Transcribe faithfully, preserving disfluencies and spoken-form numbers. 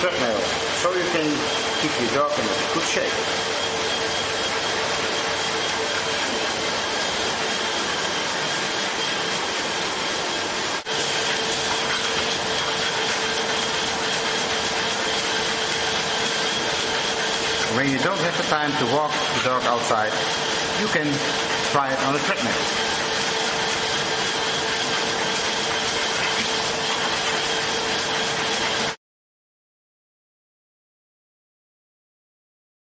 treadmill so you can keep your dog in good shape. When you don't have the time to walk the dog outside, you can try it on a treadmill.